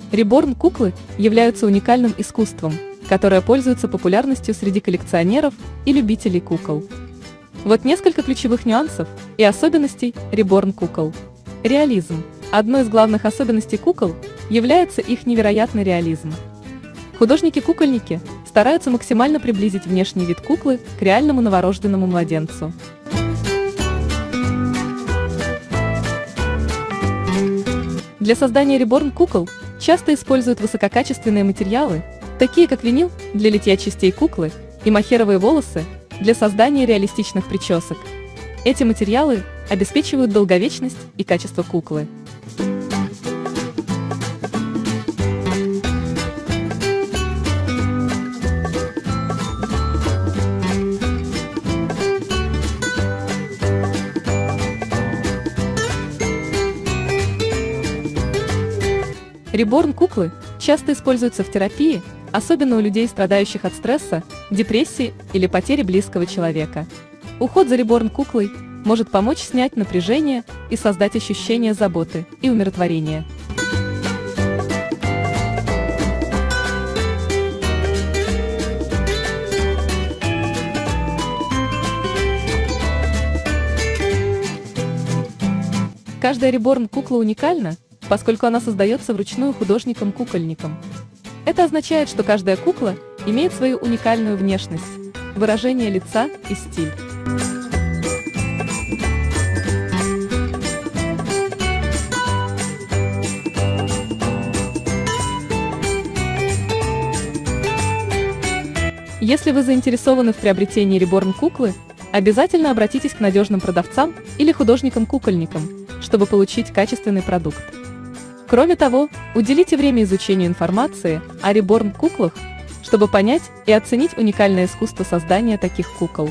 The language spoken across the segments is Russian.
Реборн-куклы являются уникальным искусством, которое пользуется популярностью среди коллекционеров и любителей кукол. Вот несколько ключевых нюансов и особенностей реборн-кукол. Реализм. Одной из главных особенностей кукол является их невероятный реализм. Художники-кукольники стараются максимально приблизить внешний вид куклы к реальному новорожденному младенцу. Для создания реборн-кукол часто используют высококачественные материалы, такие как винил для литья частей куклы и мохеровые волосы для создания реалистичных причесок. Эти материалы обеспечивают долговечность и качество куклы. Реборн-куклы часто используются в терапии, особенно у людей, страдающих от стресса, депрессии или потери близкого человека. Уход за реборн-куклой может помочь снять напряжение и создать ощущение заботы и умиротворения. Каждая реборн-кукла уникальна, поскольку она создается вручную художником-кукольником. Это означает, что каждая кукла имеет свою уникальную внешность, выражение лица и стиль. Если вы заинтересованы в приобретении реборн-куклы, обязательно обратитесь к надежным продавцам или художникам-кукольникам, чтобы получить качественный продукт. Кроме того, уделите время изучению информации о реборн-куклах, чтобы понять и оценить уникальное искусство создания таких кукол.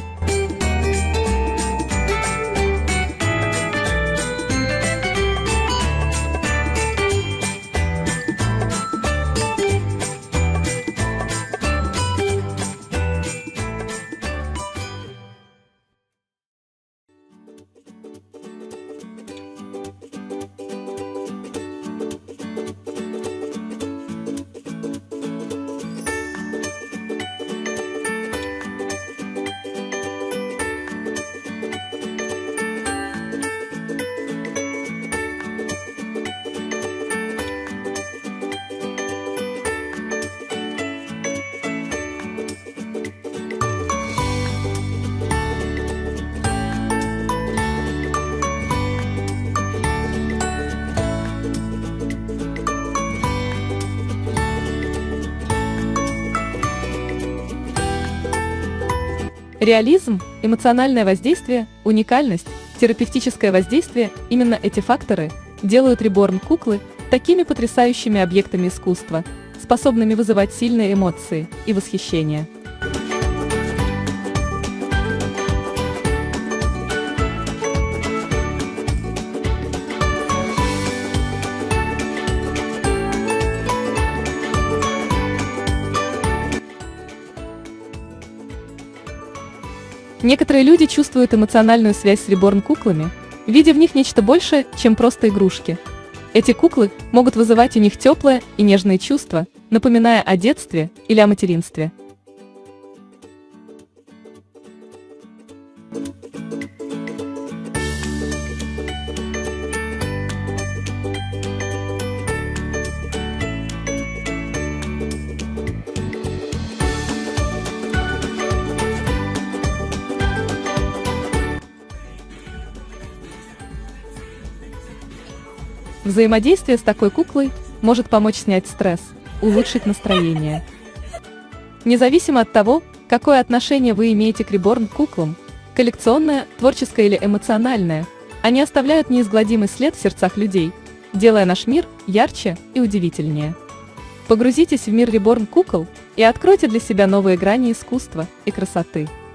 Реализм, эмоциональное воздействие, уникальность, терапевтическое воздействие – именно эти факторы делают реборн-куклы такими потрясающими объектами искусства, способными вызывать сильные эмоции и восхищение. Некоторые люди чувствуют эмоциональную связь с реборн-куклами, видя в них нечто большее, чем просто игрушки. Эти куклы могут вызывать у них теплые и нежные чувства, напоминая о детстве или о материнстве. Взаимодействие с такой куклой может помочь снять стресс, улучшить настроение. Независимо от того, какое отношение вы имеете к реборн-куклам, коллекционное, творческое или эмоциональное, они оставляют неизгладимый след в сердцах людей, делая наш мир ярче и удивительнее. Погрузитесь в мир реборн-кукол и откройте для себя новые грани искусства и красоты.